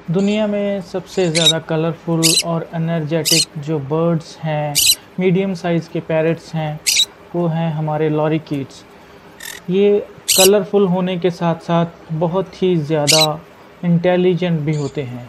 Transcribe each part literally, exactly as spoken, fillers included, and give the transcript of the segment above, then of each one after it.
दुनिया में सबसे ज़्यादा कलरफुल और एनर्जेटिक जो बर्ड्स हैं, मीडियम साइज़ के पैरट्स हैं, वो हैं हमारे लॉरीकीट्स। ये कलरफुल होने के साथ साथ बहुत ही ज़्यादा इंटेलिजेंट भी होते हैं।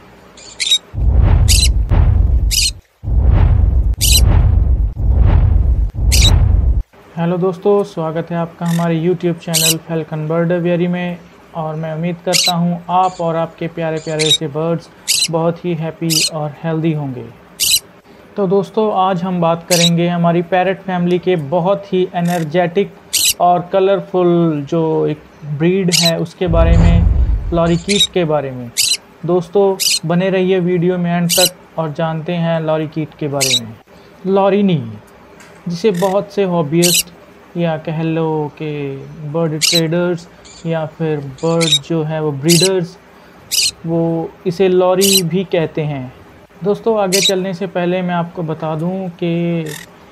हेलो दोस्तों, स्वागत है आपका हमारे YouTube channel Falcon Bird Aviary में। और मैं उम्मीद करता हूँ आप और आपके प्यारे प्यारे से बर्ड्स बहुत ही हैप्पी और हेल्दी होंगे। तो दोस्तों, आज हम बात करेंगे हमारी पैरट फैमिली के बहुत ही एनर्जेटिक और कलरफुल जो एक ब्रीड है उसके बारे में, लॉरीकीट के बारे में। दोस्तों, बने रहिए वीडियो में एंड तक और जानते हैं लॉरीकीट के बारे में। लॉरिनी, जिसे बहुत से हॉबियस्ट या कह लो कि बर्ड ट्रेडर्स या फिर बर्ड जो है वो ब्रीडर्स, वो इसे लॉरी भी कहते हैं। दोस्तों, आगे चलने से पहले मैं आपको बता दूं कि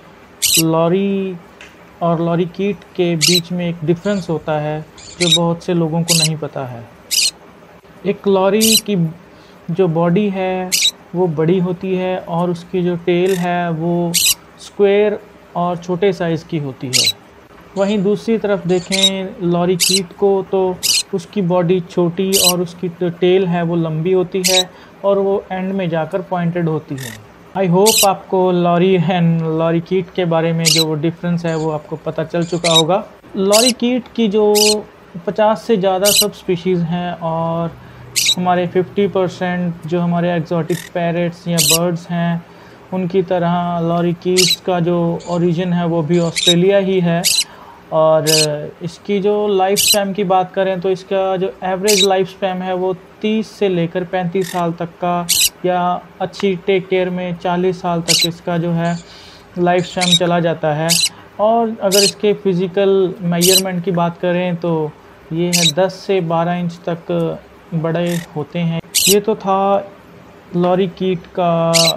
लॉरी और लॉरीकीट के बीच में एक डिफरेंस होता है जो बहुत से लोगों को नहीं पता है। एक लॉरी की जो बॉडी है वो बड़ी होती है और उसकी जो टेल है वो स्क्वायर और छोटे साइज़ की होती है। वहीं दूसरी तरफ देखें लॉरीकीट को, तो उसकी बॉडी छोटी और उसकी जो टेल है वो लंबी होती है और वो एंड में जाकर पॉइंटेड होती है। आई होप आपको लॉरी एंड लॉरीकीट के बारे में जो वो डिफरेंस है वो आपको पता चल चुका होगा। लॉरीकीट की जो पचास से ज़्यादा सब स्पीशीज़ हैं और हमारे पचास परसेंट जो हमारे एक्जॉटिक पैरट्स या बर्ड्स हैं उनकी तरह लॉरीकीट्स का जो ओरिजिन है वो भी ऑस्ट्रेलिया ही है। और इसकी जो लाइफ स्पैन की बात करें तो इसका जो एवरेज लाइफ स्पैन है वो तीस से लेकर पैंतीस साल तक का, या अच्छी टेक केयर में चालीस साल तक इसका जो है लाइफ स्पैन चला जाता है। और अगर इसके फ़िज़िकल मेजरमेंट की बात करें तो ये है दस से बारह इंच तक बड़े होते हैं। ये तो था लॉरीकीट का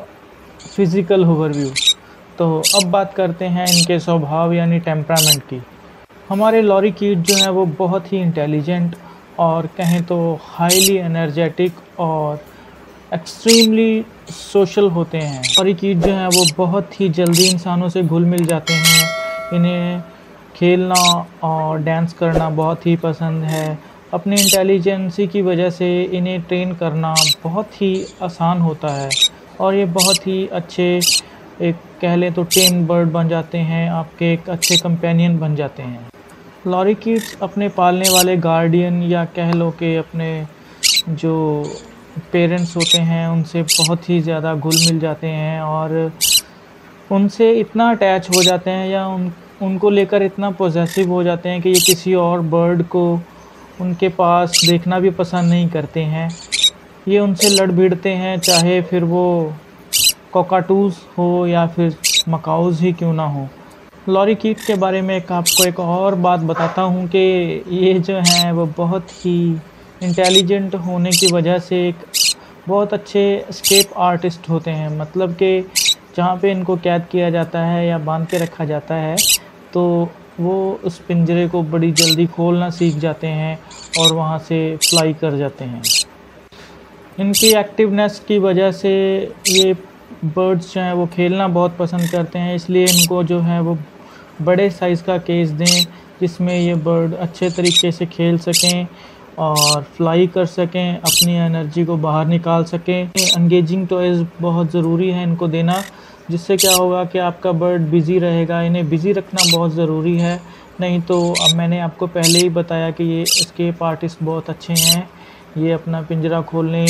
फ़िज़िकल ओवरव्यू। तो अब बात करते हैं इनके स्वभाव यानी टेम्परामेंट की। हमारे लॉरीकीट जो है वो बहुत ही इंटेलिजेंट और कहें तो हाईली एनर्जेटिक और एक्सट्रीमली सोशल होते हैं। लॉरीकीट जो है वो बहुत ही जल्दी इंसानों से घुल मिल जाते हैं। इन्हें खेलना और डांस करना बहुत ही पसंद है। अपनी इंटेलिजेंसी की वजह से इन्हें ट्रेन करना बहुत ही आसान होता है और ये बहुत ही अच्छे, एक कह लें तो टेम बर्ड बन जाते हैं, आपके एक अच्छे कंपेनियन बन जाते हैं। लॉरीकीट्स अपने पालने वाले गार्डियन या कह लो कि अपने जो पेरेंट्स होते हैं उनसे बहुत ही ज़्यादा घुल मिल जाते हैं और उनसे इतना अटैच हो जाते हैं या उन उनको लेकर इतना पॉसेसिव हो जाते हैं कि ये किसी और बर्ड को उनके पास देखना भी पसंद नहीं करते हैं। ये उनसे लड़ भिड़ते हैं, चाहे फिर वो कॉकाटूज़ हो या फिर मकाऊज़ ही क्यों ना हो। लॉरीकीट के बारे में एक आपको एक और बात बताता हूँ कि ये जो हैं वो बहुत ही इंटेलिजेंट होने की वजह से एक बहुत अच्छे एस्केप आर्टिस्ट होते हैं। मतलब कि जहाँ पे इनको कैद किया जाता है या बांध के रखा जाता है तो वो उस पिंजरे को बड़ी जल्दी खोलना सीख जाते हैं और वहाँ से फ्लाई कर जाते हैं। इनकी एक्टिवनेस की वजह से ये बर्ड्स जो हैं वो खेलना बहुत पसंद करते हैं, इसलिए इनको जो है वो बड़े साइज़ का केज दें जिसमें ये बर्ड अच्छे तरीके से खेल सकें और फ्लाई कर सकें, अपनी एनर्जी को बाहर निकाल सकें। एंगेजिंग टॉयज़ बहुत ज़रूरी है इनको देना, जिससे क्या होगा कि आपका बर्ड बिज़ी रहेगा। इन्हें बिज़ी रखना बहुत ज़रूरी है, नहीं तो अब मैंने आपको पहले ही बताया कि ये एस्केप आर्टिस्ट बहुत अच्छे हैं। ये अपना पिंजरा खोलने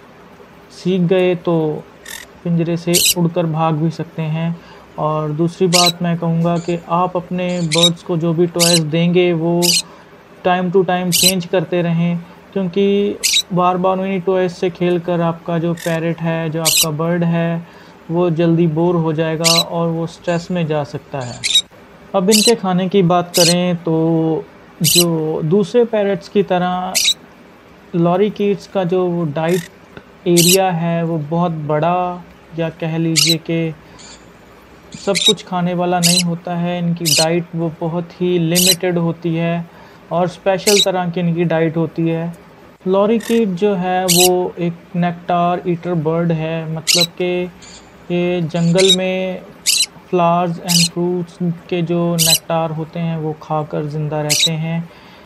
सीख गए तो पिंजरे से उड़कर भाग भी सकते हैं। और दूसरी बात मैं कहूँगा कि आप अपने बर्ड्स को जो भी टॉयज़ देंगे वो टाइम टू टाइम चेंज करते रहें, क्योंकि बार बार उन्हीं टॉयज़ से खेलकर आपका जो पैरट है, जो आपका बर्ड है, वो जल्दी बोर हो जाएगा और वो स्ट्रेस में जा सकता है। अब इनके खाने की बात करें तो जो दूसरे पैरट्स की तरह लॉरीकीट्स का जो डाइट एरिया है वो बहुत बड़ा, या कह लीजिए कि सब कुछ खाने वाला नहीं होता है। इनकी डाइट वो बहुत ही लिमिटेड होती है और स्पेशल तरह की इनकी डाइट होती है। लॉरीकिट जो है वो एक नेक्टार ईटर बर्ड है, मतलब कि ये जंगल में फ्लावर्स एंड फ्रूट्स के जो नेक्टार होते हैं वो खाकर ज़िंदा रहते हैं।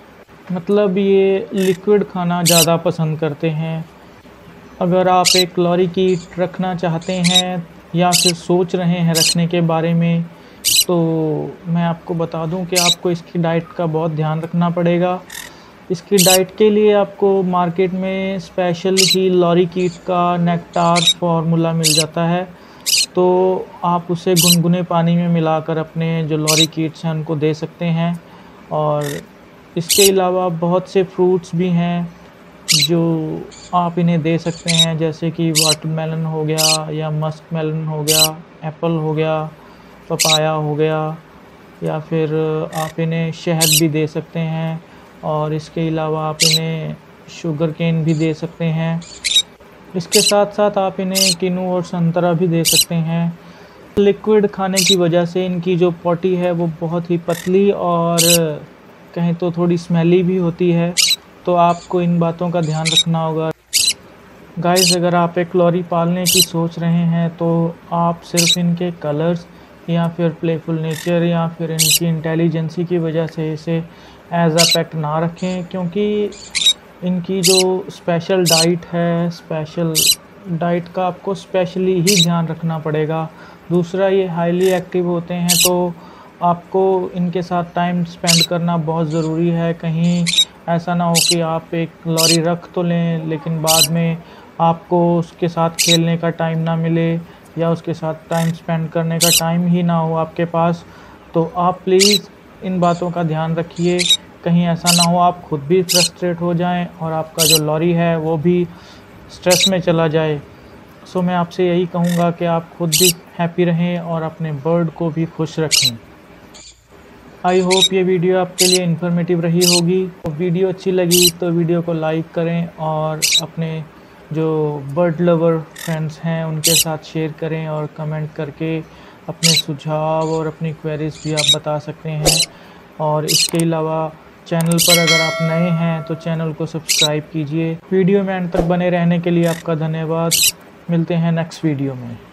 मतलब ये लिक्विड खाना ज़्यादा पसंद करते हैं। अगर आप एक लॉरीकिट रखना चाहते हैं या फिर सोच रहे हैं रखने के बारे में, तो मैं आपको बता दूं कि आपको इसकी डाइट का बहुत ध्यान रखना पड़ेगा। इसकी डाइट के लिए आपको मार्केट में स्पेशल ही लॉरीकिट का नेक्टार फार्मूला मिल जाता है, तो आप उसे गुनगुने पानी में मिलाकर अपने जो लॉरीकिट्स हैं उनको दे सकते हैं। और इसके अलावा बहुत से फ्रूट्स भी हैं जो आप इन्हें दे सकते हैं, जैसे कि वाटरमेलन हो गया या मस्क मेलन हो गया, एप्पल हो गया, पपाया हो गया, या फिर आप इन्हें शहद भी दे सकते हैं। और इसके अलावा आप इन्हें शुगर केन भी दे सकते हैं। इसके साथ साथ आप इन्हें किनू और संतरा भी दे सकते हैं। लिक्विड खाने की वजह से इनकी जो पॉटी है वो बहुत ही पतली और कहें तो थोड़ी स्मेली भी होती है, तो आपको इन बातों का ध्यान रखना होगा। गाइस, अगर आप एक लॉरी पालने की सोच रहे हैं तो आप सिर्फ इनके कलर्स या फिर प्लेफुल नेचर या फिर इनकी इंटेलिजेंसी की वजह से इसे एज अ पेट ना रखें, क्योंकि इनकी जो स्पेशल डाइट है, स्पेशल डाइट का आपको स्पेशली ही ध्यान रखना पड़ेगा। दूसरा, ये हाईली एक्टिव होते हैं, तो आपको इनके साथ टाइम स्पेंड करना बहुत ज़रूरी है। कहीं ऐसा ना हो कि आप एक लॉरी रख तो लें लेकिन बाद में आपको उसके साथ खेलने का टाइम ना मिले या उसके साथ टाइम स्पेंड करने का टाइम ही ना हो आपके पास। तो आप प्लीज़ इन बातों का ध्यान रखिए, कहीं ऐसा ना हो आप खुद भी फ्रस्ट्रेट हो जाएं और आपका जो लॉरी है वो भी स्ट्रेस में चला जाए। सो मैं आपसे यही कहूँगा कि आप खुद भी हैप्पी रहें और अपने बर्ड को भी खुश रखें। आई होप ये वीडियो आपके लिए इन्फॉर्मेटिव रही होगी। तो वीडियो अच्छी लगी तो वीडियो को लाइक करें और अपने जो बर्ड लवर फ्रेंड्स हैं उनके साथ शेयर करें, और कमेंट करके अपने सुझाव और अपनी क्वेरीज भी आप बता सकते हैं। और इसके अलावा चैनल पर अगर आप नए हैं तो चैनल को सब्सक्राइब कीजिए। वीडियो में अंत तक बने रहने के लिए आपका धन्यवाद। मिलते हैं नेक्स्ट वीडियो में।